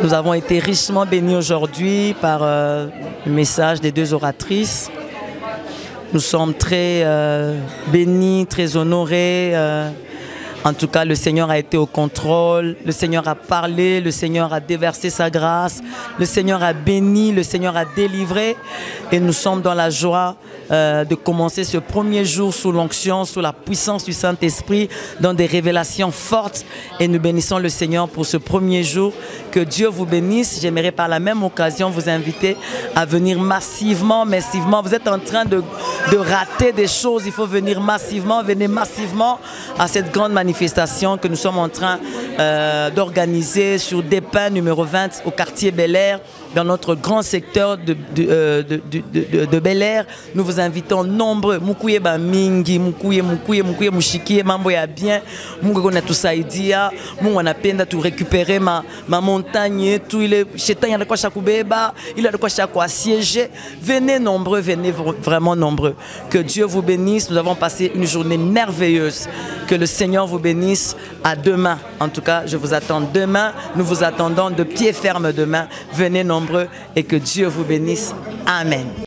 Nous avons été richement bénis aujourd'hui par le message des deux oratrices. Nous sommes très bénis, très honorés. En tout cas, le Seigneur a été au contrôle, le Seigneur a parlé, le Seigneur a déversé sa grâce, le Seigneur a béni, le Seigneur a délivré. Et nous sommes dans la joie de commencer ce premier jour sous l'onction, sous la puissance du Saint-Esprit, dans des révélations fortes. Et nous bénissons le Seigneur pour ce premier jour. Que Dieu vous bénisse. J'aimerais par la même occasion vous inviter à venir massivement. Vous êtes en train de rater des choses. Il faut venir massivement. Venez massivement à cette grande manifestation que nous sommes en train d'organiser sur Despins numéro 20 au quartier Bel-Air, dans notre grand secteur de Bel-Air. Nous vous invitons nombreux. Mukouye ba mingi, mukouye mushikie, mambo ya bien. Mungu na tusaidia. Mungu anapenda tu récupérer ma montagne. Tout il est chétan il a de quoi chakubeba, il a de quoi siéger. Venez nombreux, venez vraiment nombreux. Que Dieu vous bénisse. Nous avons passé une journée merveilleuse. Que le Seigneur vous bénisse. À demain. En tout cas, je vous attends demain. Nous vous attendons de pied ferme demain. Venez nombreux et que Dieu vous bénisse. Amen.